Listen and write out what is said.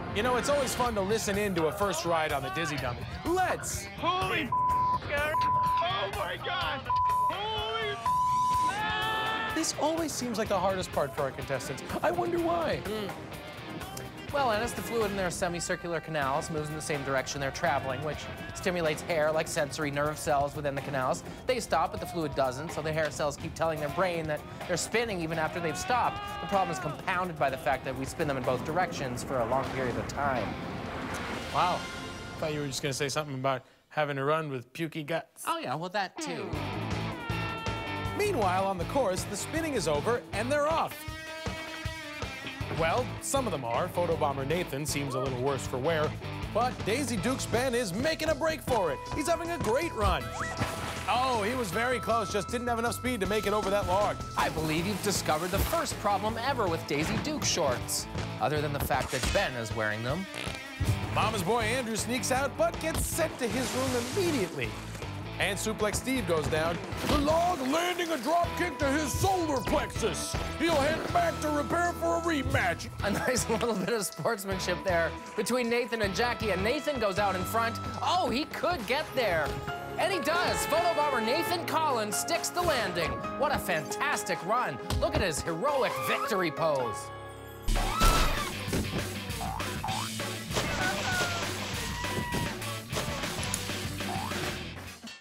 You know, it's always fun to listen in to a first ride on the Dizzy Dummy. Let's! Holy Gary! Oh my God! Holy This always seems like the hardest part for our contestants. I wonder why. Well, and as the fluid in their semicircular canals moves in the same direction they're traveling, which stimulates hair like sensory nerve cells within the canals, they stop, but the fluid doesn't, so the hair cells keep telling their brain that they're spinning even after they've stopped. The problem is compounded by the fact that we spin them in both directions for a long period of time. Wow. I thought you were just going to say something about having to run with pukey guts. Oh, yeah, well, that too. Meanwhile, on the course, the spinning is over and they're off. Well, some of them are. Photobomber Nathan seems a little worse for wear, but Daisy Dukes Ben is making a break for it. He's having a great run. Oh, he was very close, just didn't have enough speed to make it over that log. I believe you've discovered the first problem ever with Daisy Duke shorts, other than the fact that Ben is wearing them. Mama's boy Andrew sneaks out, but gets sent to his room immediately. And Suplex Steve goes down. The log landing a drop kick to his solar plexus. He'll head back to repair for a rematch. A nice little bit of sportsmanship there between Nathan and Jackie, and Nathan goes out in front. Oh, he could get there. And he does. Photobomber Nathan Collins sticks the landing. What a fantastic run. Look at his heroic victory pose.